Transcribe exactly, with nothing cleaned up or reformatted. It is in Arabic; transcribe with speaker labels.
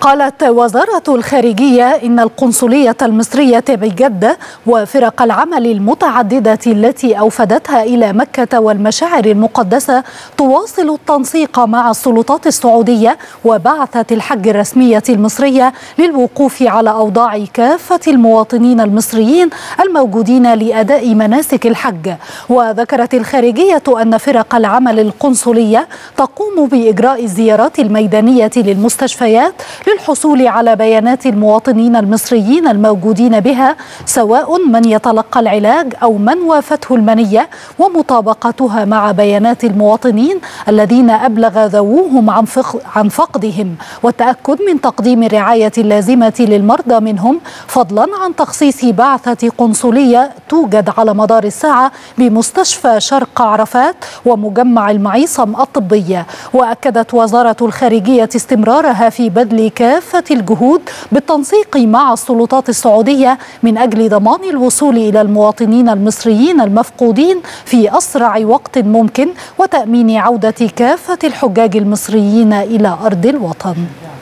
Speaker 1: قالت وزارة الخارجية إن القنصلية المصرية بجدة وفرق العمل المتعددة التي أوفدتها إلى مكة والمشاعر المقدسة تواصل التنسيق مع السلطات السعودية وبعثة الحج الرسمية المصرية للوقوف على أوضاع كافة المواطنين المصريين الموجودين لأداء مناسك الحج. وذكرت الخارجية أن فرق العمل القنصلية تقوم بإجراء الزيارات الميدانية للمستشفيات للحصول على بيانات المواطنين المصريين الموجودين بها، سواء من يتلقى العلاج أو من وافته المنية، ومطابقتها مع بيانات المواطنين الذين أبلغ ذووهم عن فقدهم، والتأكد من تقديم الرعاية اللازمة للمرضى منهم، فضلا عن تخصيص بعثة قنصلية توجد على مدار الساعة بمستشفى شرق عرفات ومجمع المعيصم الطبية. وأكدت وزارة الخارجية استمرارها في بذل كافة الجهود بالتنسيق مع السلطات السعودية من أجل ضمان الوصول إلى المواطنين المصريين المفقودين في أسرع وقت ممكن، وتأمين عودة كافة الحجاج المصريين إلى أرض الوطن.